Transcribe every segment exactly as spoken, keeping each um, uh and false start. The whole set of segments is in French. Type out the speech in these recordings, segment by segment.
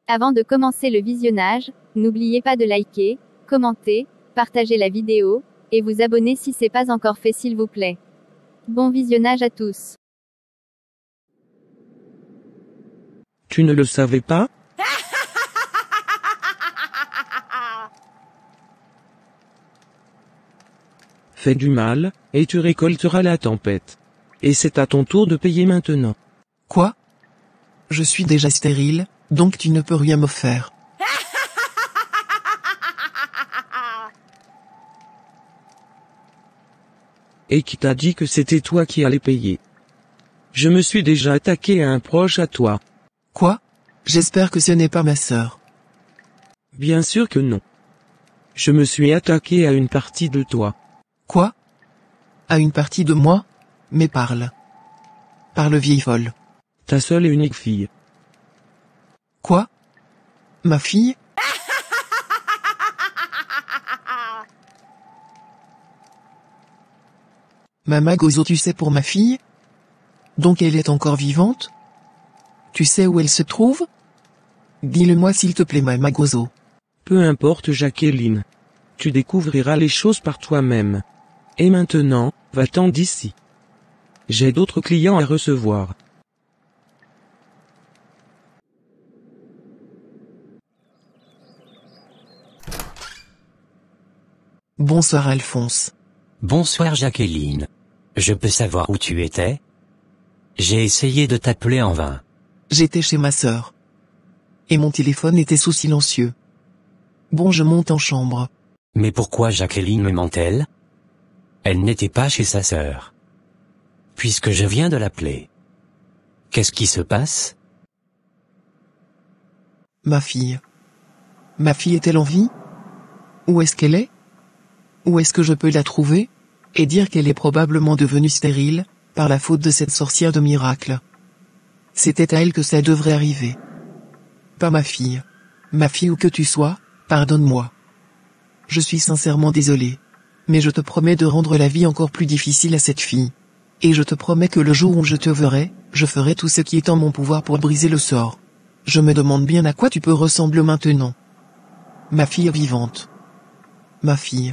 Avant de commencer le visionnage, n'oubliez pas de liker, commenter, partager la vidéo, et vous abonner si c'est pas encore fait s'il vous plaît. Bon visionnage à tous. Tu ne le savais pas? Fais du mal, et tu récolteras la tempête. Et c'est à ton tour de payer maintenant. Quoi? Je suis déjà stérile, donc tu ne peux rien me faire. Et qui t'a dit que c'était toi qui allais payer? Je me suis déjà attaqué à un proche à toi. Quoi? J'espère que ce n'est pas ma sœur. Bien sûr que non. Je me suis attaqué à une partie de toi. Quoi? À une partie de moi? Mais parle. Parle, vieille folle. Ta seule et unique fille. Quoi? Ma fille? Mama Gozo, tu sais pour ma fille? Donc elle est encore vivante? Tu sais où elle se trouve? Dis-le-moi s'il te plaît, Mama Gozo. Peu importe, Jacqueline. Tu découvriras les choses par toi-même. Et maintenant, va-t'en d'ici. J'ai d'autres clients à recevoir. Bonsoir Alphonse. Bonsoir Jacqueline. Je peux savoir où tu étais? J'ai essayé de t'appeler en vain. J'étais chez ma sœur. Et mon téléphone était sous silencieux. Bon, je monte en chambre. Mais pourquoi Jacqueline me ment-elle? Elle n'était pas chez sa sœur. Puisque je viens de l'appeler. Qu'est-ce qui se passe? Ma fille. Ma fille est-elle en vie? Où est-ce qu'elle est? Où est-ce que je peux la trouver? Et dire qu'elle est probablement devenue stérile, par la faute de cette sorcière de miracle. C'était à elle que ça devrait arriver. Pas ma fille. Ma fille où que tu sois, pardonne-moi. Je suis sincèrement désolé. Mais je te promets de rendre la vie encore plus difficile à cette fille. Et je te promets que le jour où je te verrai, je ferai tout ce qui est en mon pouvoir pour briser le sort. Je me demande bien à quoi tu peux ressembler maintenant. Ma fille vivante. Ma fille.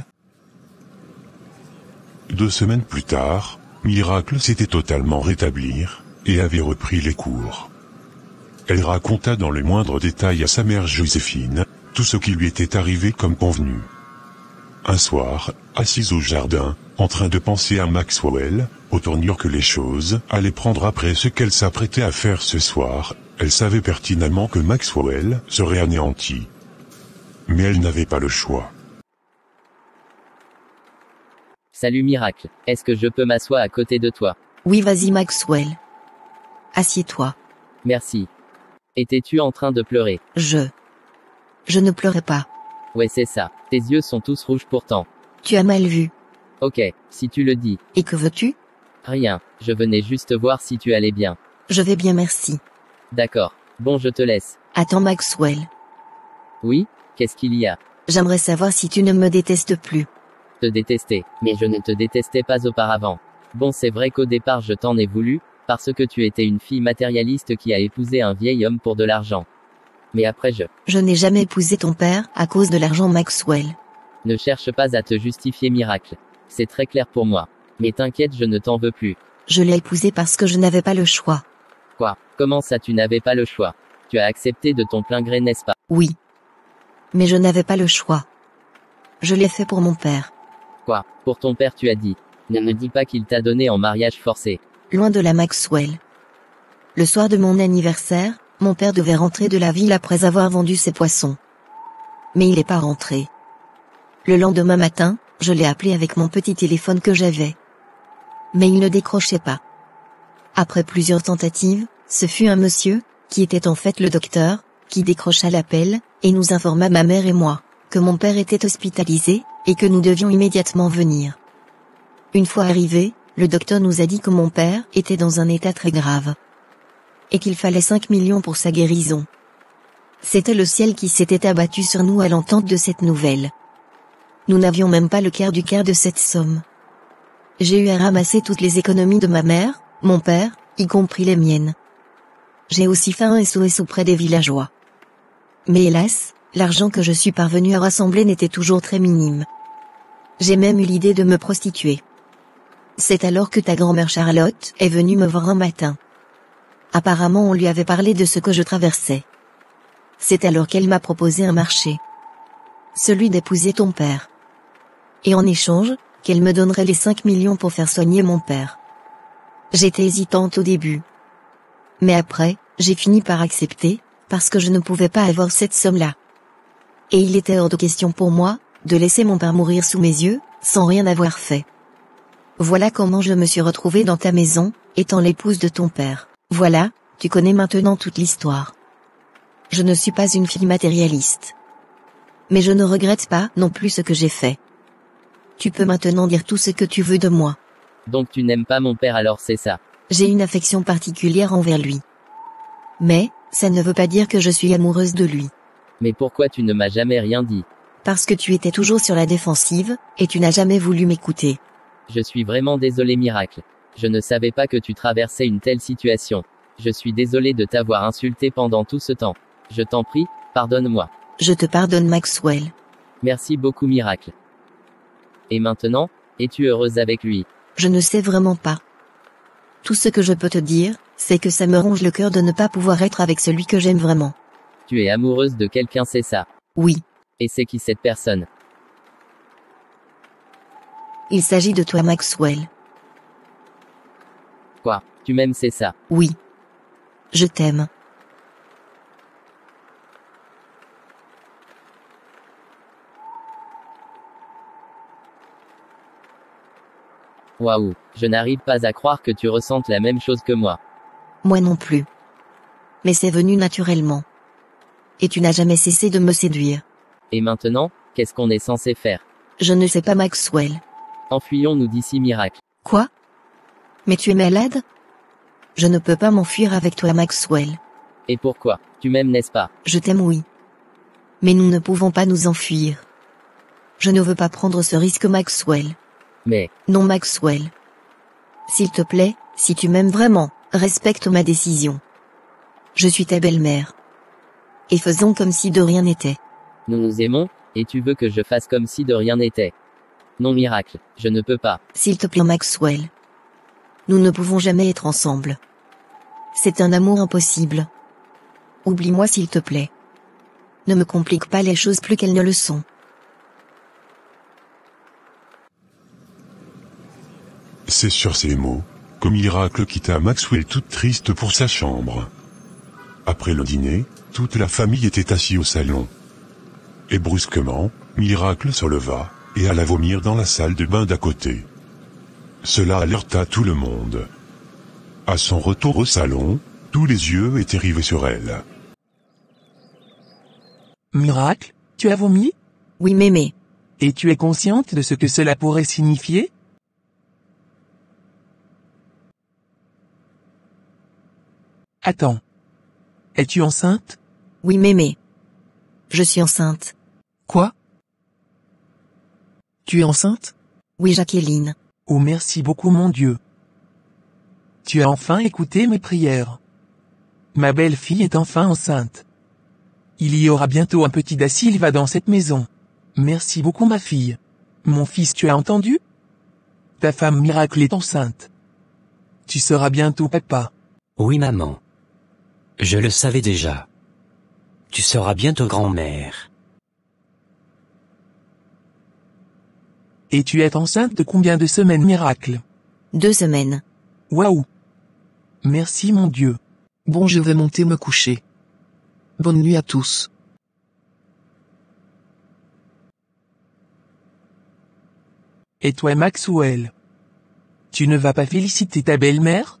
Deux semaines plus tard, Miracle s'était totalement rétablir, et avait repris les cours. Elle raconta dans les moindres détails à sa mère Joséphine, tout ce qui lui était arrivé comme convenu. Un soir, assise au jardin, en train de penser à Maxwell, aux tournures que les choses allaient prendre après ce qu'elle s'apprêtait à faire ce soir, elle savait pertinemment que Maxwell serait anéanti. Mais elle n'avait pas le choix. Salut Miracle, est-ce que je peux m'asseoir à côté de toi? Oui, vas-y Maxwell. Assieds-toi. Merci. Étais-tu en train de pleurer? Je... Je ne pleurais pas. Ouais, c'est ça. Tes yeux sont tous rouges pourtant. Tu as mal vu. Ok, si tu le dis. Et que veux-tu? Rien, je venais juste voir si tu allais bien. Je vais bien, merci. D'accord. Bon, je te laisse. Attends Maxwell. Oui? Qu'est-ce qu'il y a? J'aimerais savoir si tu ne me détestes plus. Te détester. Mais je ne te détestais pas auparavant. Bon, c'est vrai qu'au départ je t'en ai voulu, parce que tu étais une fille matérialiste qui a épousé un vieil homme pour de l'argent. Mais après je... Je n'ai jamais épousé ton père à cause de l'argent Maxwell. Ne cherche pas à te justifier Miracle. C'est très clair pour moi. Mais t'inquiète, je ne t'en veux plus. Je l'ai épousé parce que je n'avais pas le choix. Quoi? Comment ça tu n'avais pas le choix? Tu as accepté de ton plein gré, n'est-ce pas? Oui. Mais je n'avais pas le choix. Je l'ai fait pour mon père. Quoi? Pour ton père tu as dit? Ne me dis pas qu'il t'a donné en mariage forcé. Loin de la Maxwell. Le soir de mon anniversaire, mon père devait rentrer de la ville après avoir vendu ses poissons. Mais il n'est pas rentré. Le lendemain matin, je l'ai appelé avec mon petit téléphone que j'avais. Mais il ne décrochait pas. Après plusieurs tentatives, ce fut un monsieur, qui était en fait le docteur, qui décrocha l'appel, et nous informa ma mère et moi, que mon père était hospitalisé, et que nous devions immédiatement venir. Une fois arrivés, le docteur nous a dit que mon père était dans un état très grave. Et qu'il fallait cinq millions pour sa guérison. C'était le ciel qui s'était abattu sur nous à l'entente de cette nouvelle. Nous n'avions même pas le quart du quart de cette somme. J'ai eu à ramasser toutes les économies de ma mère, mon père, y compris les miennes. J'ai aussi fait un S O S auprès des villageois. Mais hélas, l'argent que je suis parvenu à rassembler n'était toujours très minime. J'ai même eu l'idée de me prostituer. C'est alors que ta grand-mère Charlotte est venue me voir un matin. Apparemment on lui avait parlé de ce que je traversais. C'est alors qu'elle m'a proposé un marché. Celui d'épouser ton père. Et en échange, qu'elle me donnerait les cinq millions pour faire soigner mon père. J'étais hésitante au début. Mais après, j'ai fini par accepter, parce que je ne pouvais pas avoir cette somme-là. Et il était hors de question pour moi, de laisser mon père mourir sous mes yeux, sans rien avoir fait. Voilà comment je me suis retrouvée dans ta maison, étant l'épouse de ton père. Voilà, tu connais maintenant toute l'histoire. Je ne suis pas une fille matérialiste. Mais je ne regrette pas non plus ce que j'ai fait. Tu peux maintenant dire tout ce que tu veux de moi. Donc tu n'aimes pas mon père alors c'est ça. J'ai une affection particulière envers lui. Mais, ça ne veut pas dire que je suis amoureuse de lui. Mais pourquoi tu ne m'as jamais rien dit? Parce que tu étais toujours sur la défensive, et tu n'as jamais voulu m'écouter. Je suis vraiment désolé Miracle. Je ne savais pas que tu traversais une telle situation. Je suis désolé de t'avoir insulté pendant tout ce temps. Je t'en prie, pardonne-moi. Je te pardonne Maxwell. Merci beaucoup Miracle. Et maintenant, es-tu heureuse avec lui? Je ne sais vraiment pas. Tout ce que je peux te dire, c'est que ça me ronge le cœur de ne pas pouvoir être avec celui que j'aime vraiment. Tu es amoureuse de quelqu'un c'est ça? Oui. Et c'est qui cette personne? Il s'agit de toi Maxwell. Quoi? Tu m'aimes c'est ça? Oui. Je t'aime. Waouh, je n'arrive pas à croire que tu ressentes la même chose que moi. Moi non plus. Mais c'est venu naturellement. Et tu n'as jamais cessé de me séduire. Et maintenant, qu'est-ce qu'on est censé faire? Je ne sais pas Maxwell. Enfuyons-nous d'ici Miracle. Quoi? Mais tu es malade? Je ne peux pas m'enfuir avec toi Maxwell. Et pourquoi? Tu m'aimes n'est-ce pas? Je t'aime oui. Mais nous ne pouvons pas nous enfuir. Je ne veux pas prendre ce risque Maxwell. Mais... Non Maxwell. S'il te plaît, si tu m'aimes vraiment, respecte ma décision. Je suis ta belle-mère. Et faisons comme si de rien n'était. Nous nous aimons, et tu veux que je fasse comme si de rien n'était. Non Miracle, je ne peux pas. S'il te plaît Maxwell. Nous ne pouvons jamais être ensemble. C'est un amour impossible. Oublie-moi s'il te plaît. Ne me complique pas les choses plus qu'elles ne le sont. C'est sur ces mots que Miracle quitta Maxwell toute triste pour sa chambre. Après le dîner, toute la famille était assise au salon. Et brusquement, Miracle se leva, et alla vomir dans la salle de bain d'à côté. Cela alerta tout le monde. À son retour au salon, tous les yeux étaient rivés sur elle. Miracle, tu as vomi? Oui mémé. Et tu es consciente de ce que cela pourrait signifier? Attends. Es-tu enceinte? Oui mémé. Je suis enceinte. Quoi? Tu es enceinte? Oui Jacqueline. Oh merci beaucoup mon Dieu. Tu as enfin écouté mes prières. Ma belle-fille est enfin enceinte. Il y aura bientôt un petit Da Silva dans cette maison. Merci beaucoup ma fille. Mon fils, tu as entendu? Ta femme Miracle est enceinte. Tu seras bientôt papa. Oui maman. Je le savais déjà. Tu seras bientôt grand-mère. Et tu es enceinte de combien de semaines Miracle? Deux semaines. Waouh. Merci mon Dieu. Bon, je vais monter me coucher. Bonne nuit à tous. Et toi Maxwell? Tu ne vas pas féliciter ta belle-mère?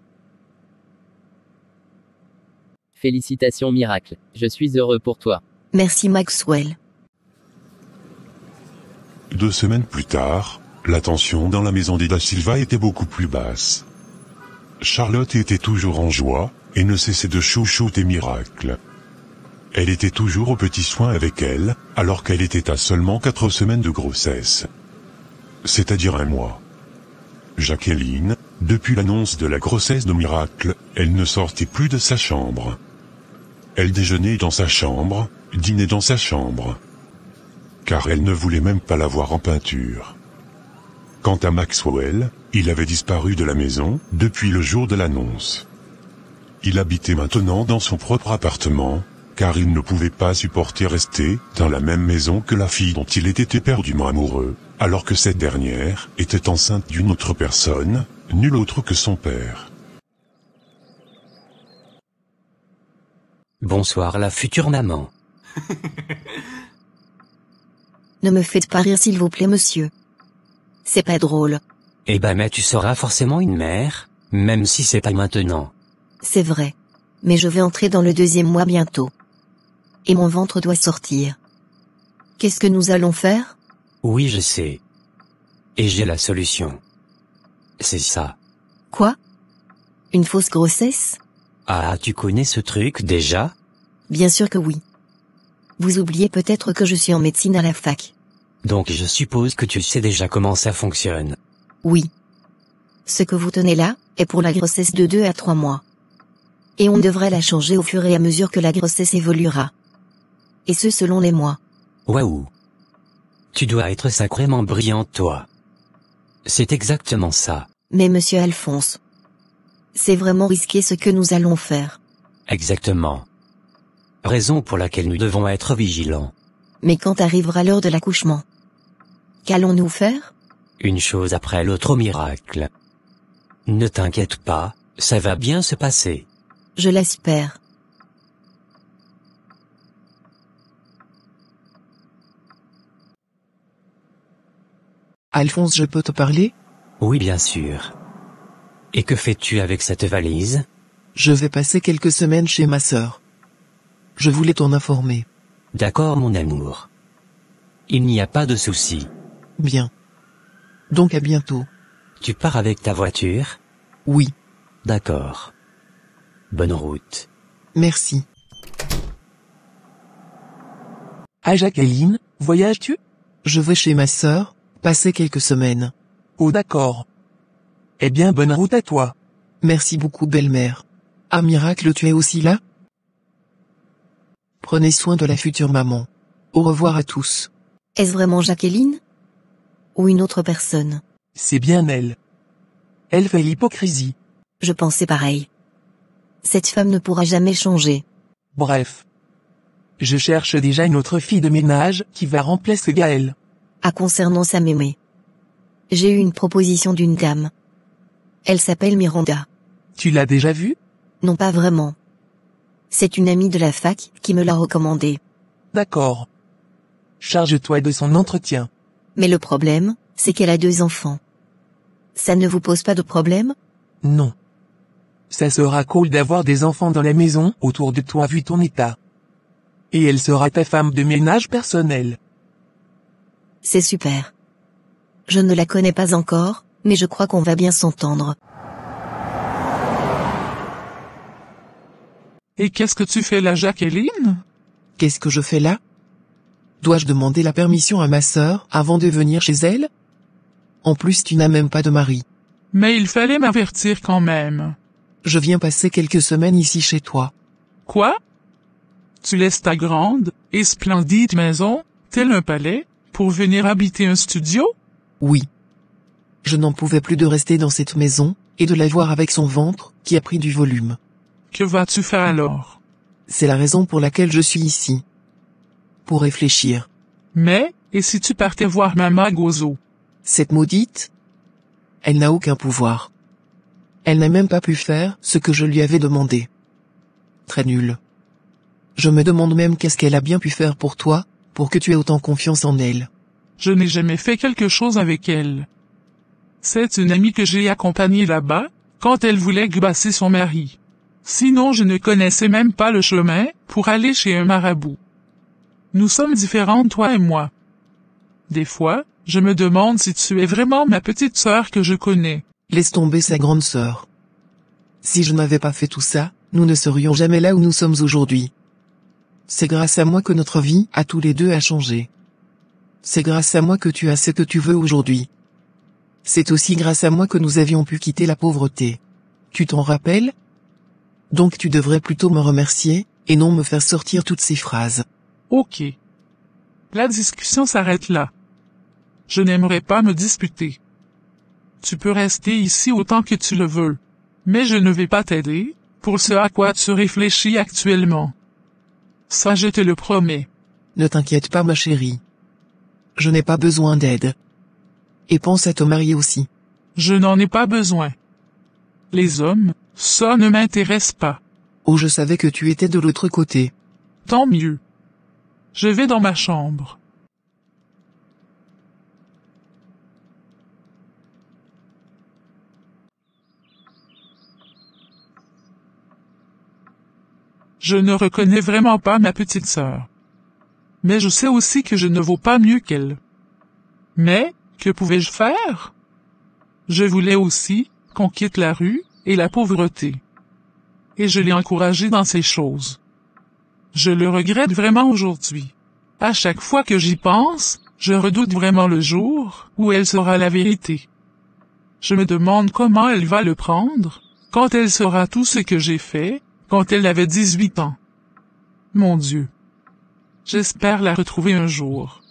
Félicitations Miracle, je suis heureux pour toi. Merci Maxwell. Deux semaines plus tard, la tension dans la maison des Da Silva était beaucoup plus basse. Charlotte était toujours en joie, et ne cessait de chouchouter Miracle. Elle était toujours aux petits soins avec elle, alors qu'elle était à seulement quatre semaines de grossesse. C'est-à-dire un mois. Jacqueline, depuis l'annonce de la grossesse de Miracle, elle ne sortait plus de sa chambre. Elle déjeunait dans sa chambre, dînait dans sa chambre. Car elle ne voulait même pas la voir en peinture. Quant à Maxwell, il avait disparu de la maison depuis le jour de l'annonce. Il habitait maintenant dans son propre appartement, car il ne pouvait pas supporter rester dans la même maison que la fille dont il était éperdument amoureux, alors que cette dernière était enceinte d'une autre personne, nulle autre que son père. Bonsoir la future maman. Ne me faites pas rire s'il vous plaît monsieur. C'est pas drôle. Eh ben mais tu seras forcément une mère, même si c'est pas maintenant. C'est vrai. Mais je vais entrer dans le deuxième mois bientôt. Et mon ventre doit sortir. Qu'est-ce que nous allons faire? Oui je sais. Et j'ai la solution. C'est ça. Quoi? Une fausse grossesse? Ah tu connais ce truc déjà? Bien sûr que oui. Vous oubliez peut-être que je suis en médecine à la fac. Donc je suppose que tu sais déjà comment ça fonctionne. Oui. Ce que vous tenez là, est pour la grossesse de deux à trois mois. Et on devrait la changer au fur et à mesure que la grossesse évoluera. Et ce selon les mois. Waouh. Tu dois être sacrément brillante toi. C'est exactement ça. Mais monsieur Alphonse, c'est vraiment risqué ce que nous allons faire. Exactement. Raison pour laquelle nous devons être vigilants. Mais quand arrivera l'heure de l'accouchement, qu'allons-nous faire? Une chose après l'autre au miracle. Ne t'inquiète pas, ça va bien se passer. Je l'espère. Alphonse, je peux te parler? Oui bien sûr. Et que fais-tu avec cette valise? Je vais passer quelques semaines chez ma sœur. Je voulais t'en informer. D'accord mon amour. Il n'y a pas de souci. Bien. Donc à bientôt. Tu pars avec ta voiture? Oui. D'accord. Bonne route. Merci. Ah Jacqueline, voyages-tu? Je vais chez ma sœur, passer quelques semaines. Oh d'accord. Eh bien bonne route à toi. Merci beaucoup belle-mère. Ah miracle, tu es aussi là? Prenez soin de la future maman. Au revoir à tous. Est-ce vraiment Jacqueline? Ou une autre personne? C'est bien elle. Elle fait l'hypocrisie. Je pensais pareil. Cette femme ne pourra jamais changer. Bref. Je cherche déjà une autre fille de ménage qui va remplacer Gaëlle. Ah concernant sa mémé. J'ai eu une proposition d'une dame. Elle s'appelle Miranda. Tu l'as déjà vue? Non pas vraiment. C'est une amie de la fac qui me l'a recommandée. D'accord. Charge-toi de son entretien. Mais le problème, c'est qu'elle a deux enfants. Ça ne vous pose pas de problème? Non. Ça sera cool d'avoir des enfants dans la maison autour de toi vu ton état. Et elle sera ta femme de ménage personnelle. C'est super. Je ne la connais pas encore, mais je crois qu'on va bien s'entendre. Et qu'est-ce que tu fais là, Jacqueline? Qu'est-ce que je fais là? Dois-je demander la permission à ma sœur avant de venir chez elle? En plus, tu n'as même pas de mari. Mais il fallait m'avertir quand même. Je viens passer quelques semaines ici chez toi. Quoi? Tu laisses ta grande et splendide maison, tel un palais, pour venir habiter un studio? Oui. Je n'en pouvais plus de rester dans cette maison, et de la voir avec son ventre, qui a pris du volume. Que vas-tu faire alors? C'est la raison pour laquelle je suis ici. Pour réfléchir. Mais, et si tu partais voir Maman Gozo? Cette maudite? Elle n'a aucun pouvoir. Elle n'a même pas pu faire ce que je lui avais demandé. Très nul. Je me demande même qu'est-ce qu'elle a bien pu faire pour toi, pour que tu aies autant confiance en elle. Je n'ai jamais fait quelque chose avec elle. C'est une amie que j'ai accompagnée là-bas, quand elle voulait gbasser son mari. Sinon je ne connaissais même pas le chemin, pour aller chez un marabout. Nous sommes différentes toi et moi. Des fois, je me demande si tu es vraiment ma petite sœur que je connais. Laisse tomber sa grande sœur. Si je n'avais pas fait tout ça, nous ne serions jamais là où nous sommes aujourd'hui. C'est grâce à moi que notre vie, à tous les deux, a changé. C'est grâce à moi que tu as ce que tu veux aujourd'hui. C'est aussi grâce à moi que nous avions pu quitter la pauvreté. Tu t'en rappelles? Donc tu devrais plutôt me remercier, et non me faire sortir toutes ces phrases. Ok. La discussion s'arrête là. Je n'aimerais pas me disputer. Tu peux rester ici autant que tu le veux. Mais je ne vais pas t'aider, pour ce à quoi tu réfléchis actuellement. Ça je te le promets. Ne t'inquiète pas ma chérie. Je n'ai pas besoin d'aide. Et pense à te marier aussi. Je n'en ai pas besoin. Les hommes, ça ne m'intéresse pas. Oh, je savais que tu étais de l'autre côté. Tant mieux. Je vais dans ma chambre. Je ne reconnais vraiment pas ma petite sœur. Mais je sais aussi que je ne vaux pas mieux qu'elle. Mais, que pouvais-je faire? Je voulais aussi qu'on quitte la rue et la pauvreté. Et je l'ai encouragée dans ces choses. Je le regrette vraiment aujourd'hui. À chaque fois que j'y pense, je redoute vraiment le jour où elle saura la vérité. Je me demande comment elle va le prendre, quand elle saura tout ce que j'ai fait, quand elle avait dix-huit ans. Mon Dieu. J'espère la retrouver un jour.